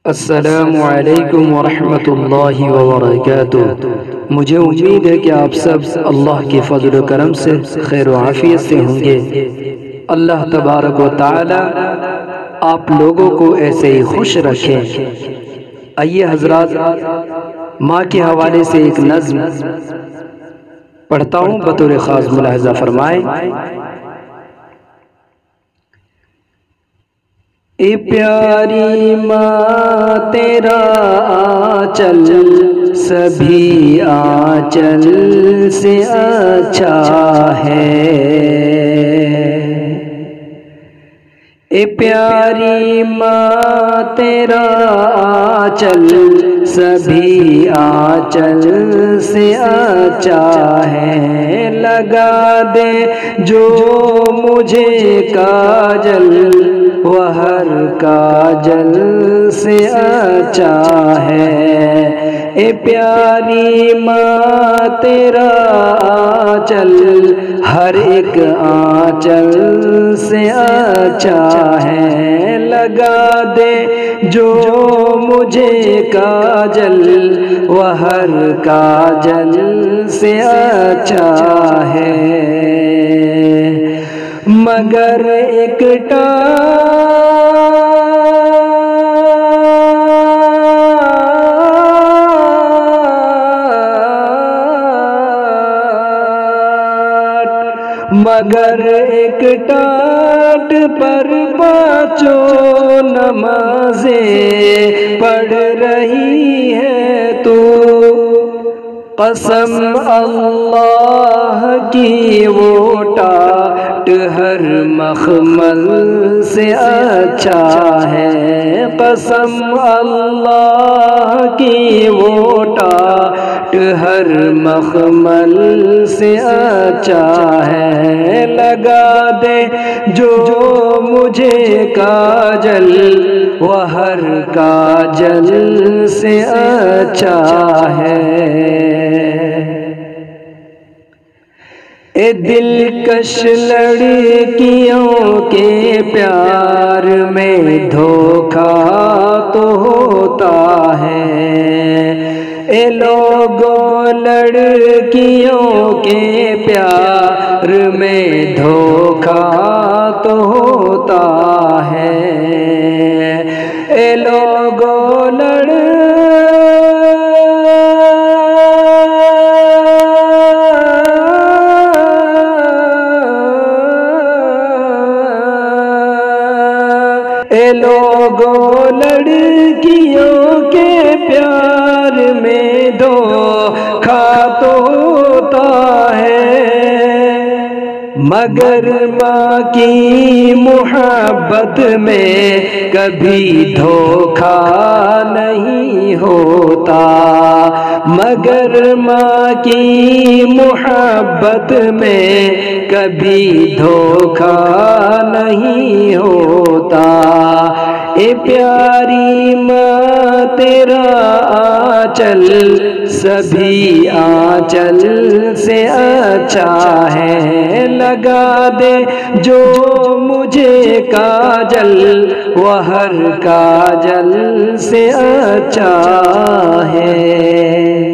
अस्सलामु अलैकुम वरहमतुल्लाहि वबरकातुह। मुझे उम्मीद है कि आप सब अल्लाह के फजल व करम से खैर व आफियत से होंगे। अल्लाह तबारक व तआला आप लोगों को ऐसे ही खुश रखें। आइए हजरात, माँ के हवाले से एक नज़्म पढ़ता हूँ, बतौर ख़ास मुलाहज़ा फरमाएं। ए प्यारी माँ तेरा आंचल सभी आंचल से अच्छा है। ए प्यारी माँ तेरा आंचल सभी आंचल से अच्छा है। लगा दे जो मुझे काजल वह हर काजल से अच्छा है। ए प्यारी माँ तेरा आंचल हर एक आंचल से अच्छा है। लगा दे जो मुझे काजल वह हर काजल से अच्छा है। मगर एक मगर एक टाट पर पाँचों नमाज़ें पढ़ रही है तू। कसम अल्लाह की वो टाट हर मखमल से अच्छा है। कसम अल्लाह की वो टाट हर मखमल से अच्छा है। लगा दे जो मुझे काजल वह हर काजल से अच्छा है। ए दिलकश लड़कियों के प्यार में धोखा तो होता है। ए लोगों लड़कियों के प्यार में धोखा तो होता है। ए लोगों लड़कियों के प्यार में धोखा तो होता है। मगर माँ की मोहब्बत में कभी धोखा नहीं होता। मगर माँ की मोहब्बत में कभी धोखा नहीं होता। ए प्यारी माँ तेरा आंचल सभी आंचल से अच्छा है। लगा दे जो मुझे काजल वह हर काजल से अच्छा है।